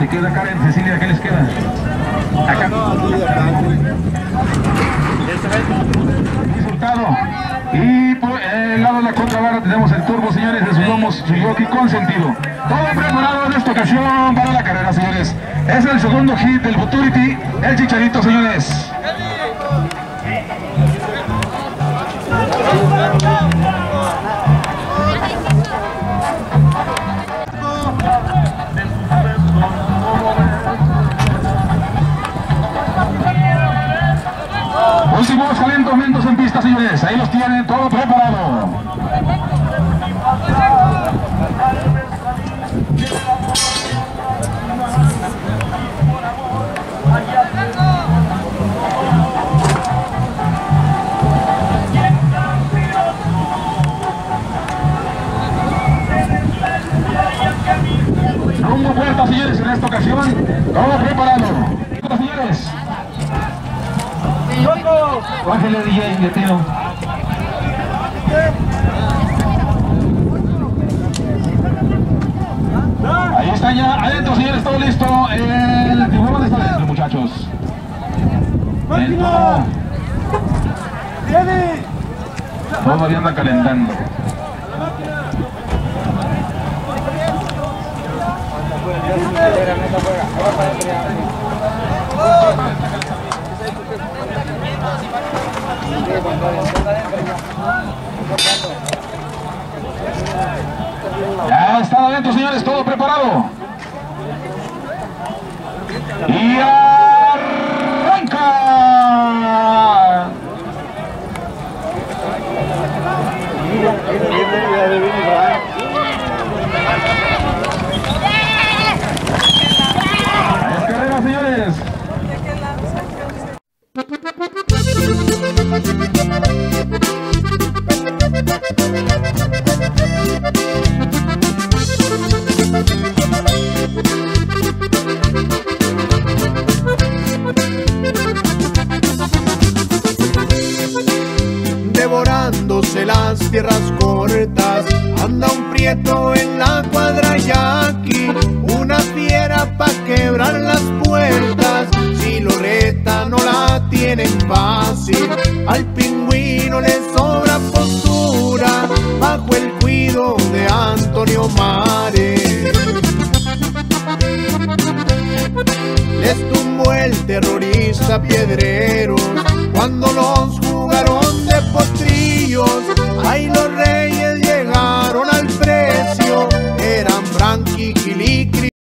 ¿Qué queda, Karen? Cecilia, ¿qué les queda? Acá. Resultado. Y por el lado de la contrabarra tenemos el turbo, señores, de Suzuki Consentido. Todo preparado en esta ocasión para la carrera, señores. Es el segundo hit del Futurity, el Chicharito, señores. Últimos calentamientos en pista, señores. Ahí los tienen, todo preparado. Rumbo puerta, señores, en esta ocasión. Todo preparado. Señores. Bájale, DJ, le tiro. Ahí está ya, adentro, señores, todo listo. El tiburón está adentro, muchachos. Dentro. Todavía anda calentando. Ya está adentro, señores, todo preparado. Y arranca. Es carrera, señores. Devorándose las tierras cortas, anda un prieto en la cuadra y aquí una fiera pa' quebrar las puertas. Si lo reta no la tienen fácil, al pingüino le sobra postura bajo el cuido de Antonio Mares. Les tumbó el terrorista Piedreros cuando los jugaron de potrillos, ahí los